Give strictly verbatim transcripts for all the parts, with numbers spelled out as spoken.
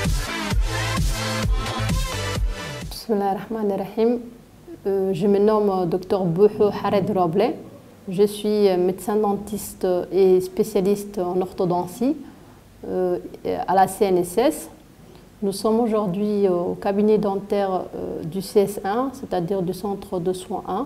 Bismillahirrahmanirrahim. Euh, je me nomme Dr Bouhou Hared Roble. Je suis médecin dentiste et spécialiste en orthodontie euh, à la C N S S. Nous sommes aujourd'hui au cabinet dentaire euh, du C S un, c'est-à-dire du centre de soins un.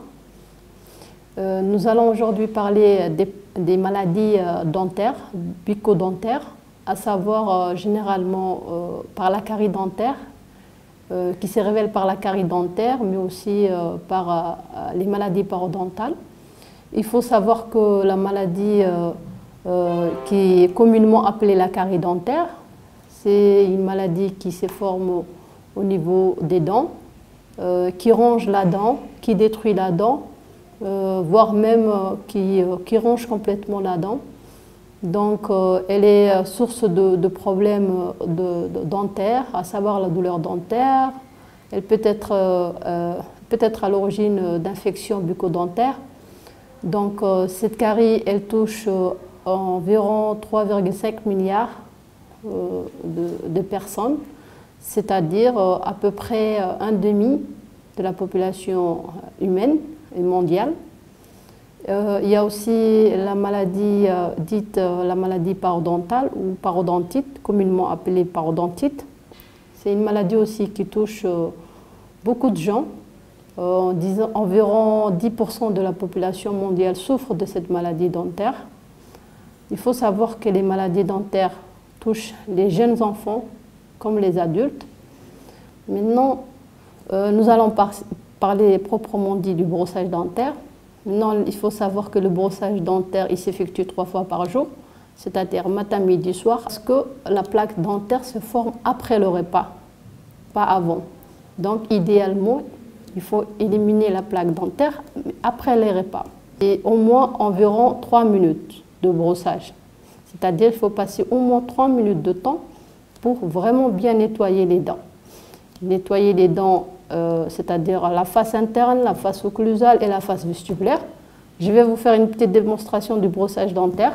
Euh, nous allons aujourd'hui parler des, des maladies euh, dentaires, bucco-dentaires, à savoir euh, généralement euh, par la carie dentaire, euh, qui se révèle par la carie dentaire, mais aussi euh, par euh, les maladies parodontales. Il faut savoir que la maladie euh, euh, qui est communément appelée la carie dentaire, c'est une maladie qui se forme au, au niveau des dents, euh, qui ronge la dent, qui détruit la dent, euh, voire même euh, qui, euh, qui ronge complètement la dent. Donc euh, elle est source de, de problèmes de, de dentaires, à savoir la douleur dentaire. Elle peut être, euh, euh, peut être à l'origine d'infections bucco-dentaires. Donc euh, cette carie, elle touche euh, environ trois virgule cinq milliards euh, de, de personnes, c'est-à-dire euh, à peu près euh, un demi de la population humaine et mondiale. Euh, il y a aussi la maladie euh, dite euh, la maladie parodontale ou parodontite, communément appelée parodontite. C'est une maladie aussi qui touche euh, beaucoup de gens. Euh, en disant, environ dix pour cent de la population mondiale souffre de cette maladie dentaire. Il faut savoir que les maladies dentaires touchent les jeunes enfants comme les adultes. Maintenant, euh, nous allons par parler proprement dit du brossage dentaire. Maintenant, il faut savoir que le brossage dentaire il s'effectue trois fois par jour, c'est-à-dire matin, midi, soir, parce que la plaque dentaire se forme après le repas, pas avant. Donc, idéalement, il faut éliminer la plaque dentaire après les repas. Et au moins environ trois minutes de brossage. C'est-à-dire qu'il faut passer au moins trois minutes de temps pour vraiment bien nettoyer les dents. Nettoyer les dents, euh, c'est-à-dire la face interne, la face occlusale et la face vestibulaire. Je vais vous faire une petite démonstration du brossage dentaire.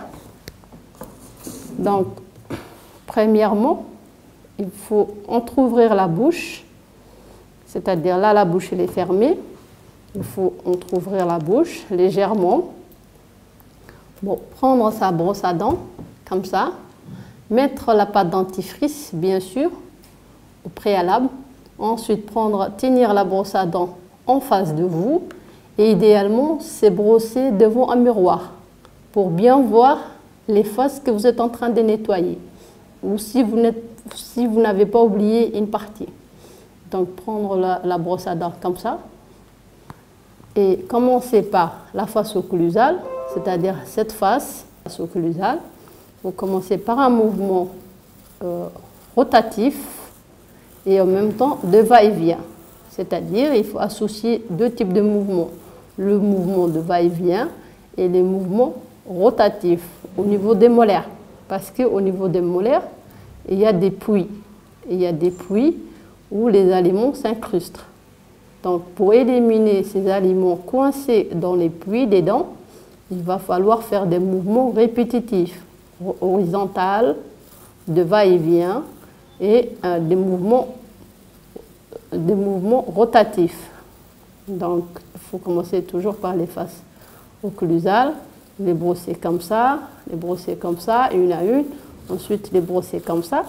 Donc, premièrement, il faut entrouvrir la bouche. C'est-à-dire là, la bouche elle est fermée. Il faut entrouvrir la bouche légèrement. Bon, prendre sa brosse à dents, comme ça. Mettre la pâte dentifrice, bien sûr, au préalable. Ensuite, prendre, tenir la brosse à dents en face de vous. Et idéalement, c'est brosser devant un miroir pour bien voir les faces que vous êtes en train de nettoyer. Ou si vous n'avez si vous n'avez pas oublié une partie. Donc, prendre la, la brosse à dents comme ça et commencer par la face occlusale, c'est-à-dire cette face, face occlusale. Vous commencez par un mouvement euh, rotatif et en même temps de va-et-vient. C'est-à-dire il faut associer deux types de mouvements. Le mouvement de va-et-vient et les mouvements rotatifs au niveau des molaires. Parce qu'au niveau des molaires, il y a des puits. Il y a des puits où les aliments s'incrustent. Donc, pour éliminer ces aliments coincés dans les puits des dents, il va falloir faire des mouvements répétitifs, horizontaux, de va-et-vient et euh, des, mouvements, des mouvements rotatifs. Donc, il faut commencer toujours par les faces occlusales, les brosser comme ça, les brosser comme ça, une à une, ensuite les brosser comme ça.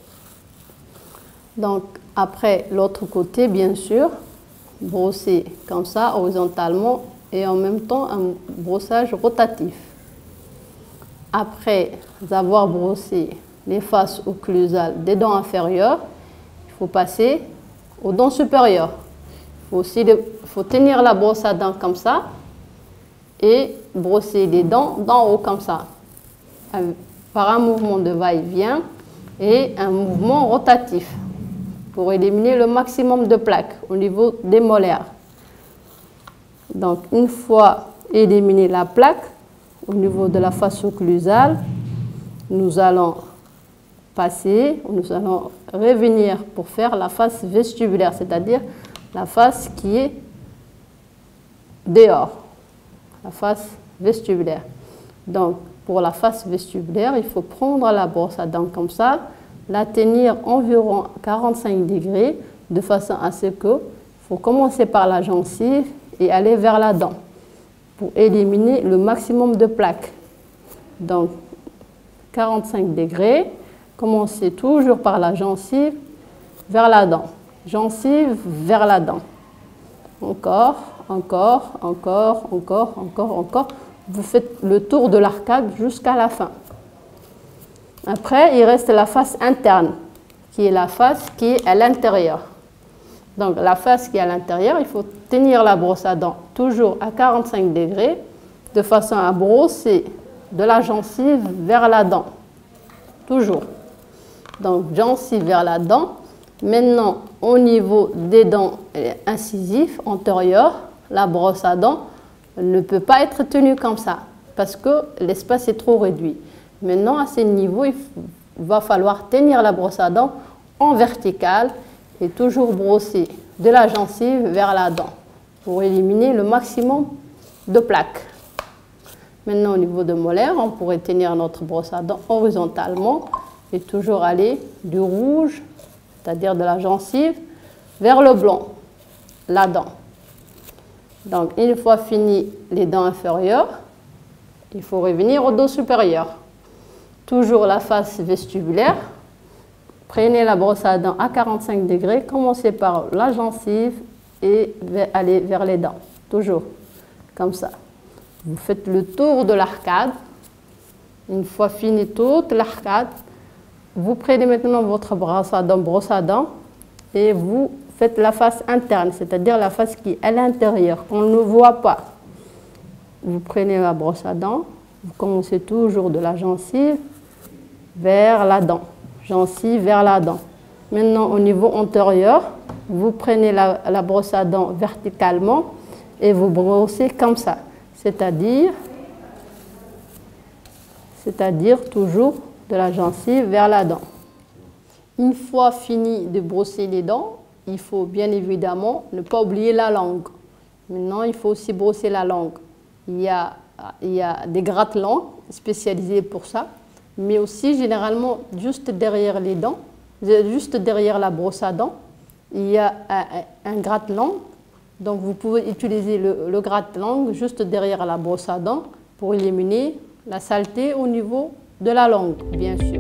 Donc, après, l'autre côté, bien sûr, brosser comme ça, horizontalement, et en même temps, un brossage rotatif. Après avoir brossé les faces occlusales des dents inférieures, il faut passer aux dents supérieures. Il faut aussi il faut tenir la brosse à dents comme ça, et brosser les dents d'en haut comme ça, par un mouvement de va-et-vient et un mouvement rotatif, pour éliminer le maximum de plaques au niveau des molaires. Donc, une fois éliminé la plaque au niveau de la face occlusale, nous allons passer, nous allons revenir pour faire la face vestibulaire, c'est-à-dire la face qui est dehors, la face vestibulaire. Donc, pour la face vestibulaire, il faut prendre la brosse à dents comme ça, la tenir environ quarante-cinq degrés, de façon à ce que il faut commencer par la gencive et aller vers la dent pour éliminer le maximum de plaques. Donc, quarante-cinq degrés, commencez toujours par la gencive vers la dent. Gencive vers la dent. Encore, encore, encore, encore, encore, encore. Vous faites le tour de l'arcade jusqu'à la fin. Après, il reste la face interne, qui est la face qui est à l'intérieur. Donc, la face qui est à l'intérieur, il faut tenir la brosse à dents toujours à quarante-cinq degrés, de façon à brosser de la gencive vers la dent. Toujours. Donc, gencive vers la dent. Maintenant, au niveau des dents incisives antérieures, la brosse à dents ne peut pas être tenue comme ça, parce que l'espace est trop réduit. Maintenant, à ce niveau, il va falloir tenir la brosse à dents en verticale et toujours brosser de la gencive vers la dent pour éliminer le maximum de plaques. Maintenant, au niveau de molaires, on pourrait tenir notre brosse à dents horizontalement et toujours aller du rouge, c'est-à-dire de la gencive, vers le blanc, la dent. Donc, une fois fini les dents inférieures, il faut revenir au dos supérieur. Toujours la face vestibulaire. Prenez la brosse à dents à quarante-cinq degrés, commencez par la gencive et allez vers les dents. Toujours comme ça. Vous faites le tour de l'arcade. Une fois fini toute l'arcade, vous prenez maintenant votre brosse à dents, brosse à dents et vous faites la face interne, c'est-à-dire la face qui est à l'intérieur, qu'on ne voit pas. Vous prenez la brosse à dents, vous commencez toujours de la gencive vers la dent. Gencive vers la dent. Maintenant, au niveau antérieur, vous prenez la, la brosse à dents verticalement et vous brossez comme ça, c'est-à-dire c'est-à-dire toujours de la gencive vers la dent. Une fois fini de brosser les dents, il faut bien évidemment ne pas oublier la langue. Maintenant, il faut aussi brosser la langue. Il y a, il y a des gratte-langues spécialisés pour ça, mais aussi généralement juste derrière les dents, juste derrière la brosse à dents, il y a un, un gratte-langue. Donc vous pouvez utiliser le, le gratte-langue juste derrière la brosse à dents pour éliminer la saleté au niveau de la langue, bien sûr.